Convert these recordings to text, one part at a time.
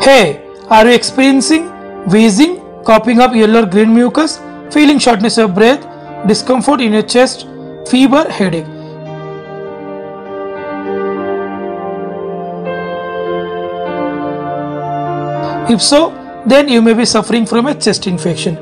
Hey, are you experiencing wheezing, coughing up yellow or green mucus, feeling shortness of breath, discomfort in your chest, fever, headache? If so, then you may be suffering from a chest infection.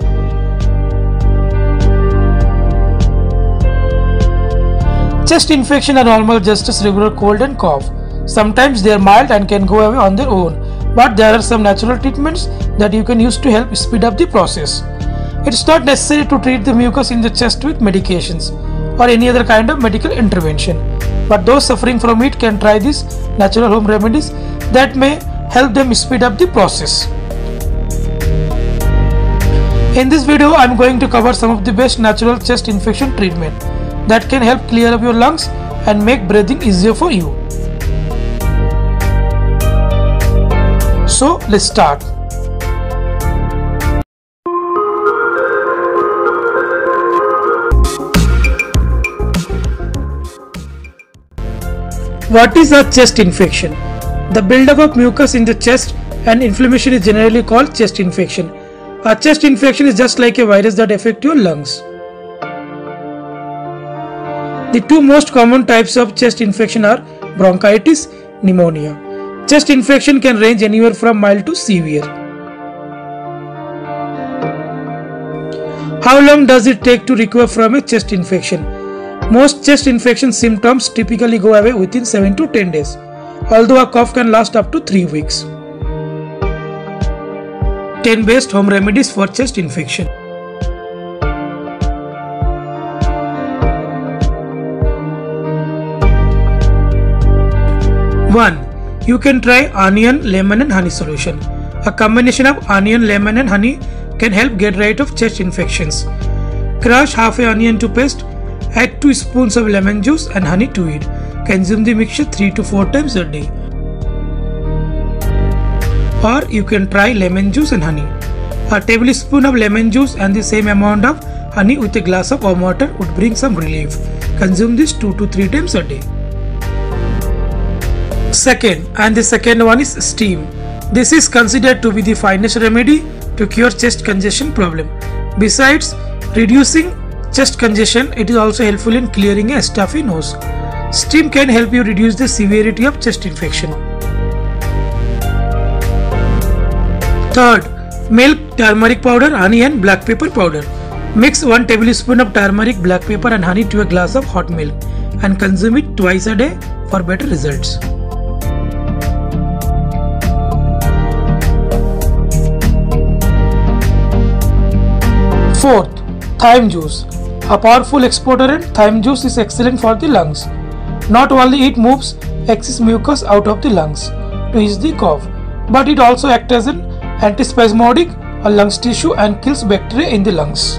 Chest infections are normal just as regular cold and cough. Sometimes they are mild and can go away on their own, but there are some natural treatments that you can use to help speed up the process. It's not necessary to treat the mucus in the chest with medications or any other kind of medical intervention, but those suffering from it can try these natural home remedies that may help them speed up the process. In this video, I am going to cover some of the best natural chest infection treatment that can help clear up your lungs and make breathing easier for you. So let's start. What is a chest infection? The buildup of mucus in the chest and inflammation is generally called chest infection. A chest infection is just like a virus that affects your lungs. The two most common types of chest infection are bronchitis, pneumonia. Chest infection can range anywhere from mild to severe. How long does it take to recover from a chest infection? Most chest infection symptoms typically go away within 7 to 10 days, although a cough can last up to 3 weeks. 10 best home remedies for chest infection. One, you can try onion, lemon and honey solution. A combination of onion, lemon and honey can help get rid of chest infections. Crush half an onion to paste, add 2 spoons of lemon juice and honey to it. Consume the mixture 3 to 4 times a day. Or you can try lemon juice and honey. A tablespoon of lemon juice and the same amount of honey with a glass of warm water would bring some relief. Consume this 2 to 3 times a day. The second one is steam. This is considered to be the finest remedy to cure chest congestion problem. Besides reducing chest congestion, it is also helpful in clearing a stuffy nose. Steam can help you reduce the severity of chest infection. Third, milk, turmeric powder, honey and black pepper powder. Mix 1 tablespoon of turmeric, black pepper and honey to a glass of hot milk and consume it twice a day for better results. Fourth, thyme juice. A powerful expectorant, thyme juice is excellent for the lungs. Not only it moves excess mucus out of the lungs to ease the cough, but it also acts as an antispasmodic on lungs tissue and kills bacteria in the lungs.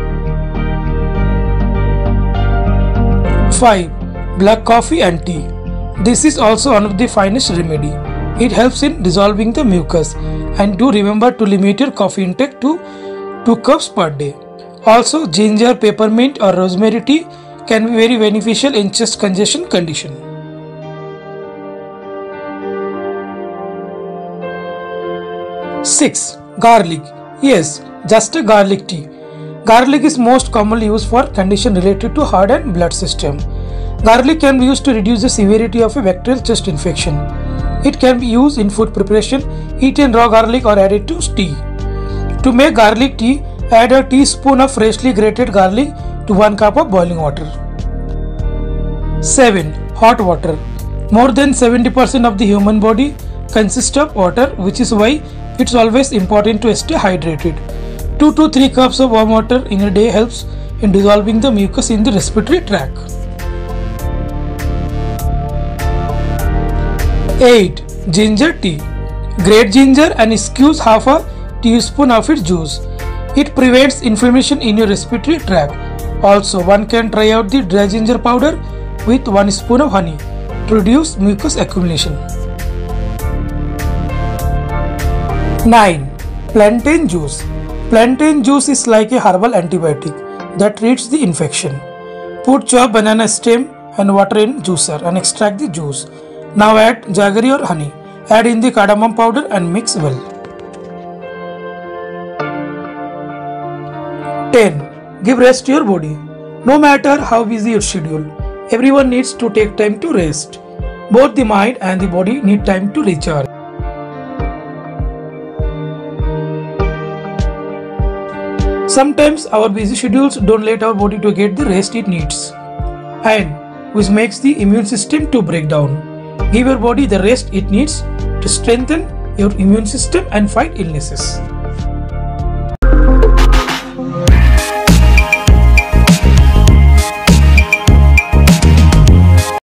5. Black coffee and tea. This is also one of the finest remedy. It helps in dissolving the mucus, and do remember to limit your coffee intake to 2 cups per day. Also, ginger, peppermint or rosemary tea can be very beneficial in chest congestion condition. Six, garlic. Yes, just a garlic tea. Garlic is most commonly used for condition related to heart and blood system. Garlic can be used to reduce the severity of a bacterial chest infection. It can be used in food preparation, eaten raw garlic or added to tea. To make garlic tea, add a teaspoon of freshly grated garlic to 1 cup of boiling water. 7. Hot water. More than 70% of the human body consists of water, which is why it's always important to stay hydrated. 2 to 3 cups of warm water in a day helps in dissolving the mucus in the respiratory tract. 8. Ginger tea. Grate ginger and squeeze half a teaspoon of its juice. It prevents inflammation in your respiratory tract. Also, one can try out the dry ginger powder with 1 spoon of honey to reduce mucus accumulation. 9. Plantain juice. Plantain juice is like a herbal antibiotic that treats the infection. Put chopped banana stem and water in juicer and extract the juice. Now add jaggery or honey Add in the cardamom powder and mix well. 10. Give rest to your body. No matter how busy your schedule, everyone needs to take time to rest. Both the mind and the body need time to recharge. Sometimes our busy schedules don't let our body to get the rest it needs, and which makes the immune system to break down. Give your body the rest it needs to strengthen your immune system and fight illnesses.